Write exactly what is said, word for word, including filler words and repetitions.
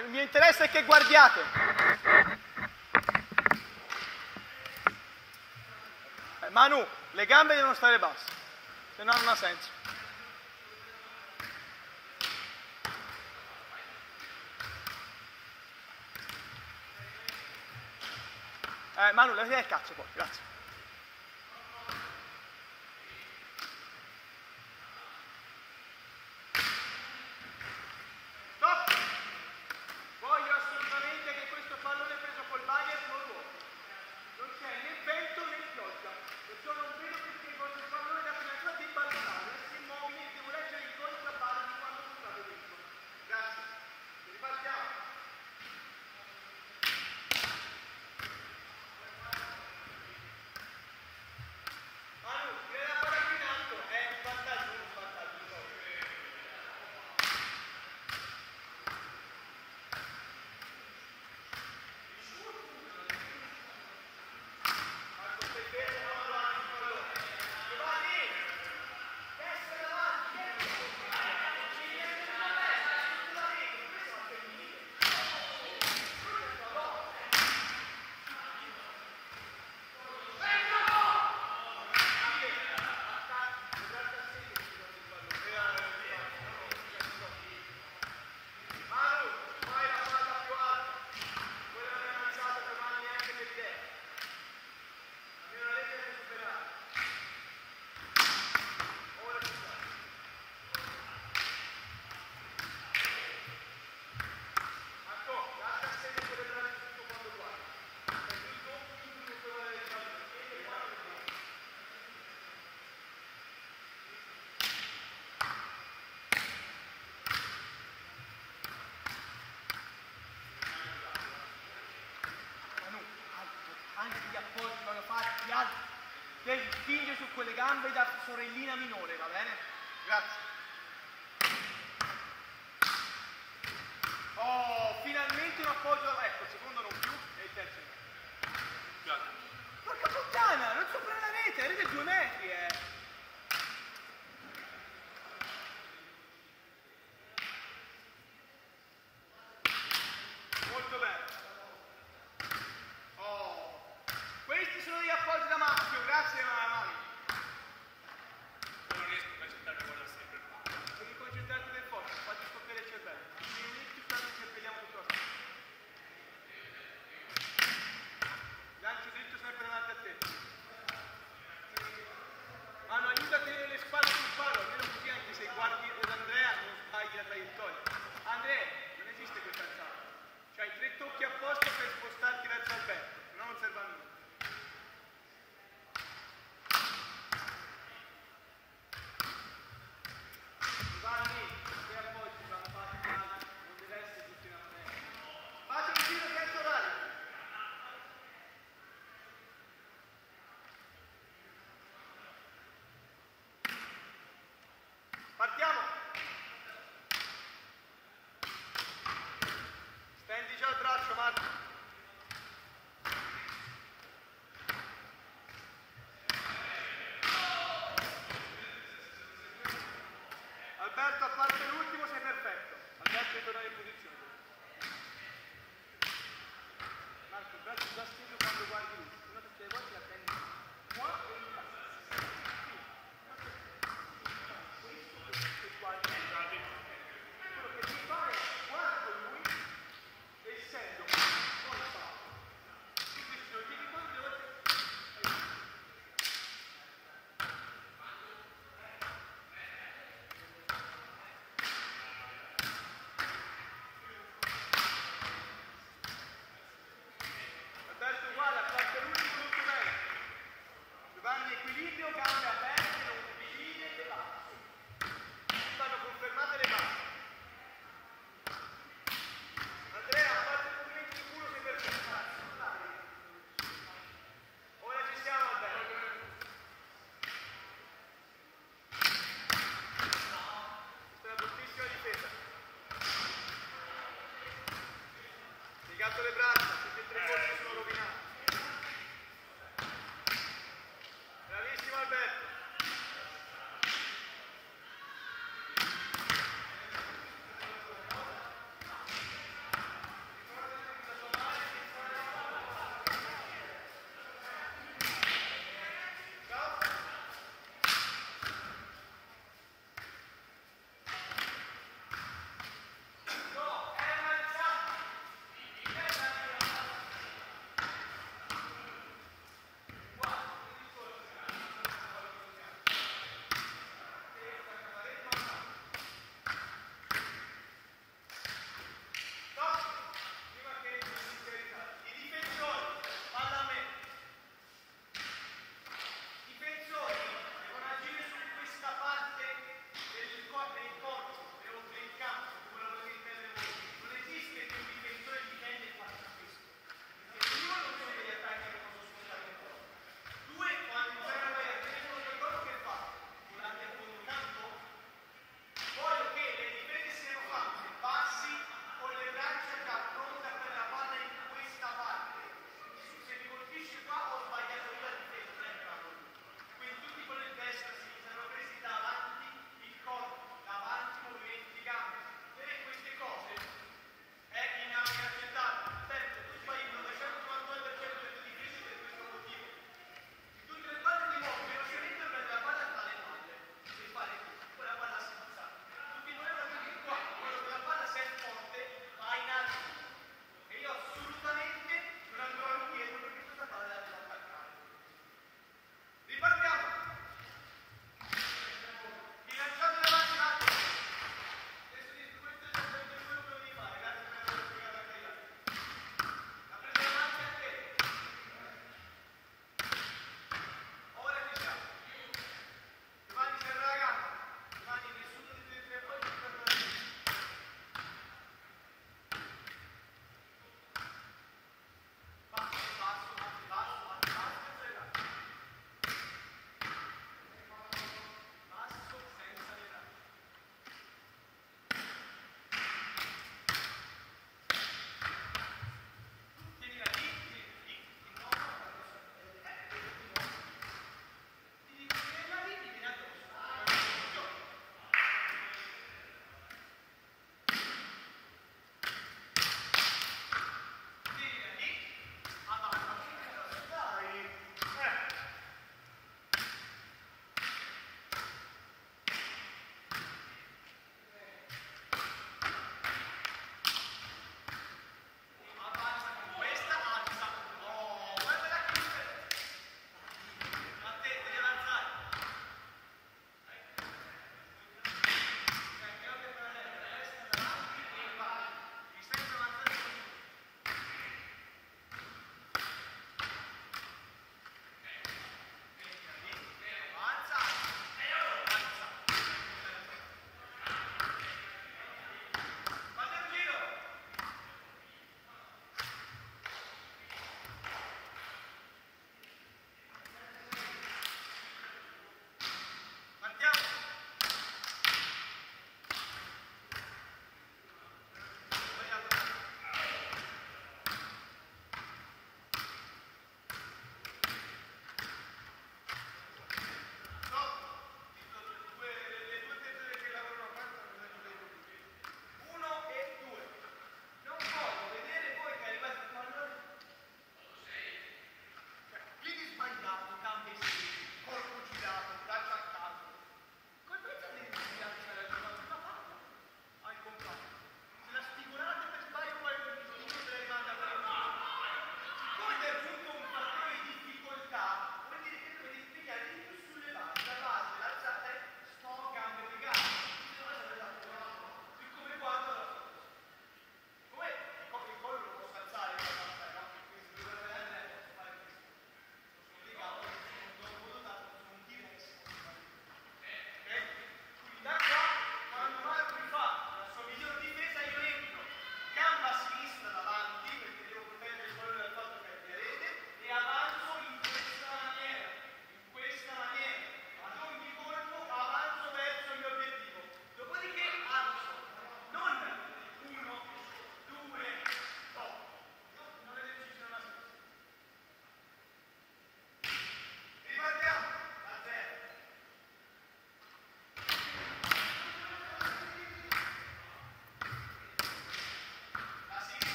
Il mio interesse è che guardiate. Eh, Manu, le gambe devono stare basse, se no non ha senso. Eh, Manu, levati il cazzo poi, grazie. Devi spingere su quelle gambe da sorellina minore, va bene? Grazie. Oh, finalmente un appoggio, ecco, il secondo non più e il terzo no. Grazie. Porca puttana, non sopra la rete, la rete è due metri, eh. Molto bene. Oh, questi sono degli appoggi da maschio, grazie Mani. Non riesco a concentrarmi a guardare sempre il palco. Devi concentrarti per forza, fatti scoppiare il cervello. Se non riesci a ci cervelliamo tutto la storia. Lancio dritto sempre davanti a te. Mano, aiuta a tenere le spalle sul palo, almeno così anche se guardi ad Andrea non sbagli la traiettoria. Andrea, non esiste questa alzata. C'hai tre tocchi apposta per spostarti verso Alberto, se no non serve a nulla. Giovanni, se appoggi vanno fatti male, non deve essere tutto in apnea. Fate un giro senza orario. Partiamo! Stendi già il braccio, Marco. Alberto, a parte l'ultimo sei perfetto. Alberto è tornato in posizione. Marco, il braccio già steso quando guardi lui. Una tutte le volte la prendi qua e in basso. Quello che devi fare è guardo lui essendo poi fa tu questo lo tieni qua due volte Alberto uguale a parte l'ultimo tutto bene. Giovanni equilibrio, gambe aperte, non vicine e basse. Vanno confermate le basse. Andrea, a parte il movimento di culo sei perfetto. Ora ci siamo, Alberto. Questa è una bruttissima difesa. Piegato le braccia, tutti e tre colpi sono rovinati.